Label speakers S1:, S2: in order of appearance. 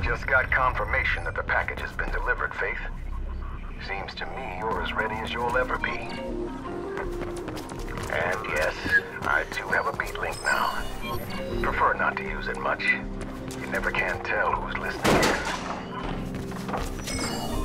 S1: just got confirmation that the package has been delivered, Faith. Seems to me you're as ready as you'll ever be. And yes, I too have a beat link now. Prefer not to use it much. You never can tell who's listening in.